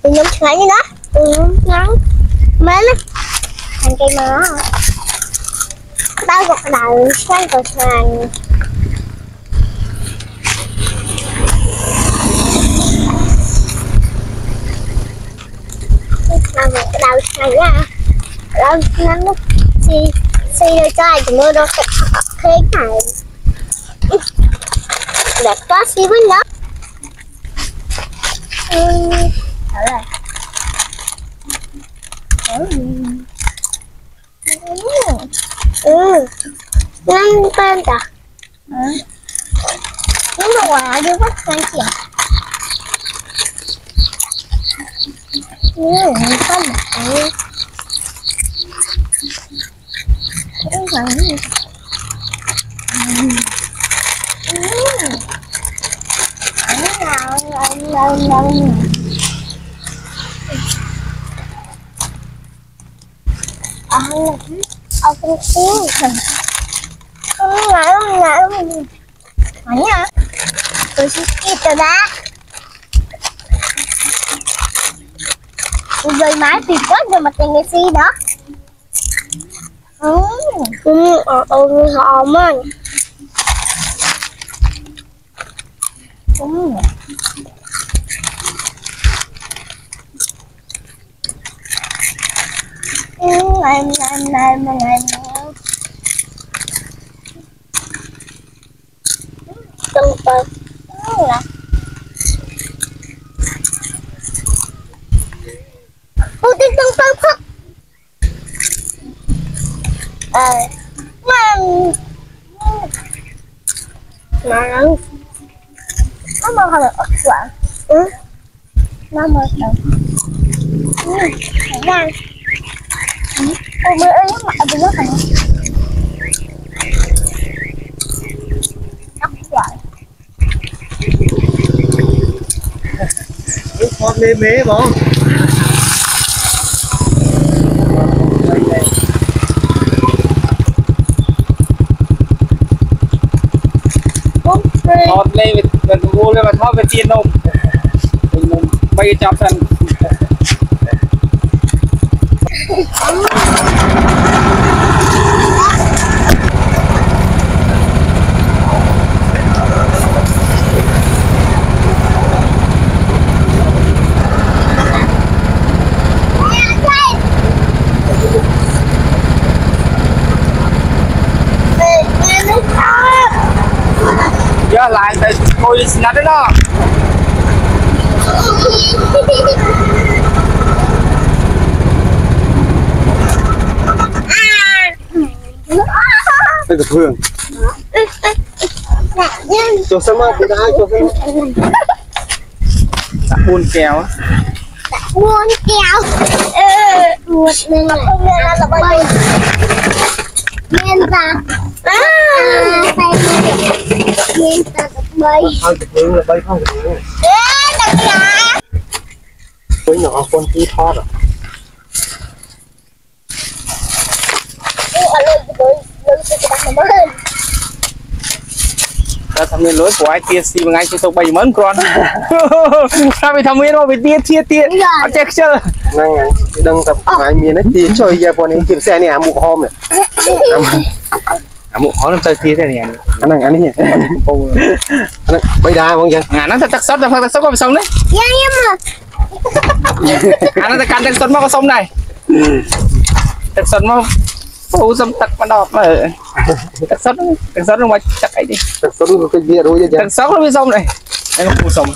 Nhóm ngắn như đó. Ngắn. Mến á. Thành cây mỡ. Tao gọt đầu xoay vào sàn. Tao gọt đầu sàn nha. Tao ngắn lúc xì rồi cho ai thì mơ đâu sẽ khế này. Để có xí với nó. Thở rồi. Ngăn tên cả. Nếu mà quả đưa bắt sang chị. Có một cái. Cái quả gì? Mana? Sikit dah. Rồi máy thì có rồi mà tiền cái gì đó. Hòm ơi. Này. Tung tơ. Tung phật. Nó mà hồi ớt quạng. Nó mà đang. Ôi mới ơi mặt thì nó thành. Ớt quạng. Con mê bố. Thọt lên mình mua lên mà thọt về tiền nông bay chọc sân giờ lại tới ngồi xin đấy đó. Đây là Phương. Cho xem mà cái đá cho xem. Buôn kèo. Buôn kèo. Một mình là bay. Nên ra. Nên ra bay. Thôi cái Phương là bay không được. Đừng ra. Với nhỏ con tí thót à. Ra thằng miền lối của ai tiệt xì mà ngay chỉ tộc 7 món con. Sao bị thằng miền mà bị tiệt. Nó chết chưa? Năng này đừng tập hai miền ấy tí chơi giờ bọn em kiểm xe này mụ hôm này. Mụ khó làm chơi tiệt thế này. Anh này nhỉ. Anh bay đá không vậy? Nó tắc sốt có bị sống đấy. Dạ mà. Nó tắc sốt mà có sống này. Tắc sốt mà phụ dâm tắc mà đọt mà tắc sốt nó mà chắc ấy đi. Tắc sốt nó cái gì rồi chứ? Tắc sốt nó bị sống này. Đây là phụ sống.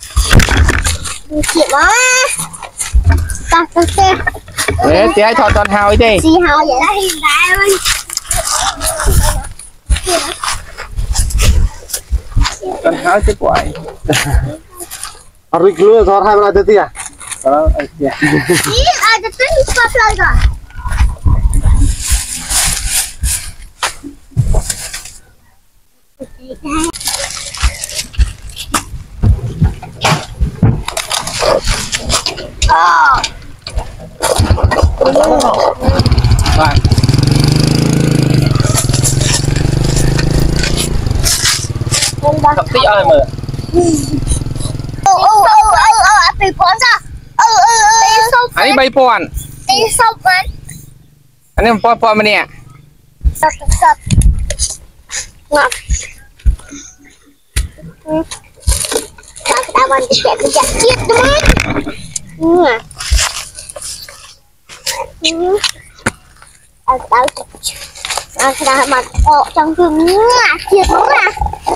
Chị má. Tắc xe. Đấy, tí ai thọt toàn hào ấy đi. Chị hào vậy đó hiện tại ơi. Toàn hào chứ quậy. Rồi cứ thọt hai bên đây à? Đó, ấy kìa. Chị aiจะtính có chơi rồi. Vâng. Thậm tí ơi mà. Bị cuốn ra. อันนี้ใบปอนตีศพมันอันนี้มันปอนมาเนี่ยศพงับตาวันจะแกะจะเจี๊ยบด้วยเอาขนาดมันออกจังถึงเจี๊ยบมาก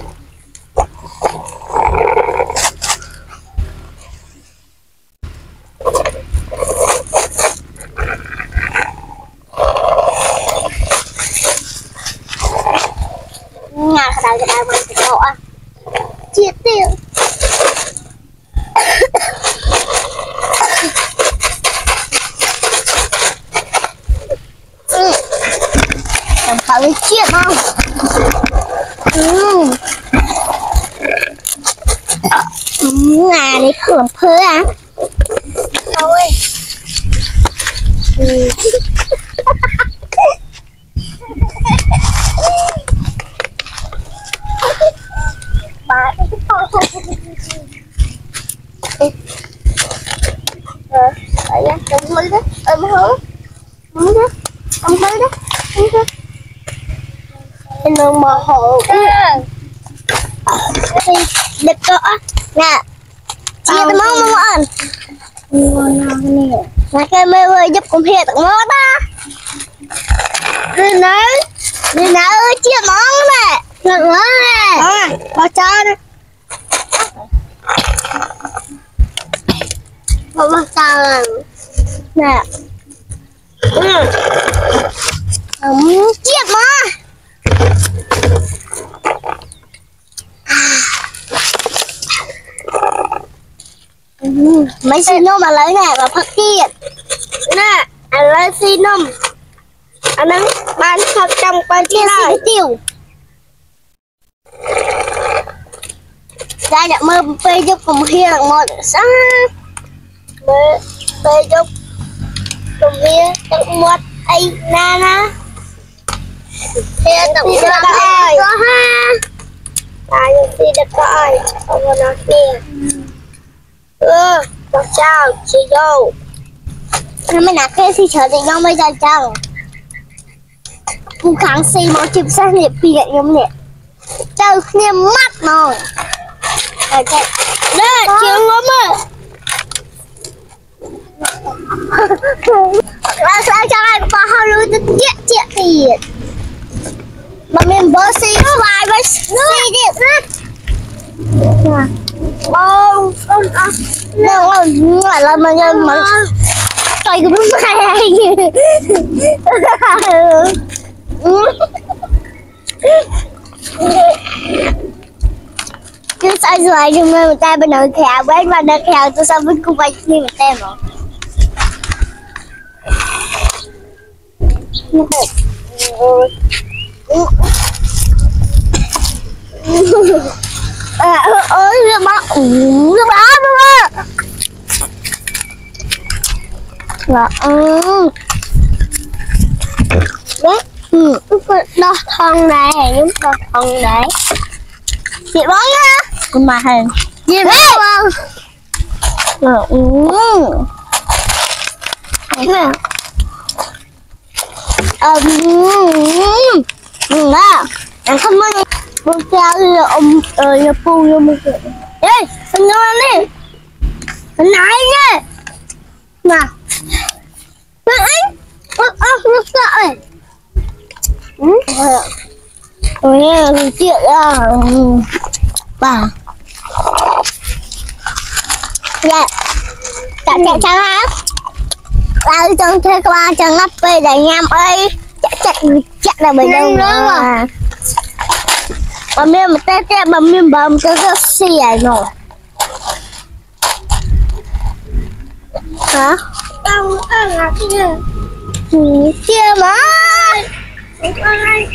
งานขนาดมันจะออกอ่ะเจี๊ยบเตี้ยเขาเลยเจี๊ยบเอางานนี้เผื่อเพื่อเอาเว้ยบ้ายังทำมือได้มือมือได้ทำมือได้เป็นลมมาหอบเด็กก็น่ะเจี๊ยบมองมองอ่อนน่ะแกไม่เคยยับกุมเพตงอตาดีนะเจี๊ยบมองแหละหลังว่าแหละพอจ้านะพอมาจ้าน่ะเจี๊ยบมาไม่ซีนมอะไรเนี่ยแบบพักเกียดน่ะอะไรซีนมอันนั้นบ้านพักจำกันที่ไรติวได้เนี่ยเมื่อไปยกผมเฮียหมดซะเมื่อไปยกผมเฮียทั้งหมดไอ้นานะเฮียต้องรักก็ฮะตายยังซีเด็กก็ไอ้เอามานักเนี่ยพระเจ้าชิโย่ถ้าไม่หนักแค่สิเฉยๆยังไม่ได้จังผู้ขังซีมอจิบเส้นเนี่ยเปียกยังเนี่ยเจ้าเนี่ยมัดนอนโอเคเด้อเชียงงมเราใช้จังไรก็เขารู้จะเจี๊ยตีมันเป็นเบอร์ซีไฟเบอร์ซีเด็ดนะโอ้เนี่ยว่าแล้วมันยังมันต่อยกับมันไม่ได้cứ sai rồi nhưng mà người ta bên nội khèo bên mà nội khèo tôi sao bên cung bay như người ta mà ơi nó bá luôn á là đấy đo thon này chúng ta thon đấy chị bóng nha mà hình chị bóng không nè anh không muốn bông trao là ông nhà phu cho mình ê anh ngon đi anh nãy nha nè anh nó sợ ôi ôi chuyện à bà dạ chạy chẳng á lao trong thế qua chẳng ngắp về để nhằm ơi chạy là bởi đâu mà miếng mà tê mà miếng bầm cái xì rồi hả đâu là kia kia mà ai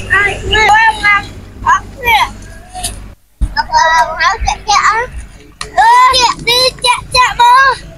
đi chạy mà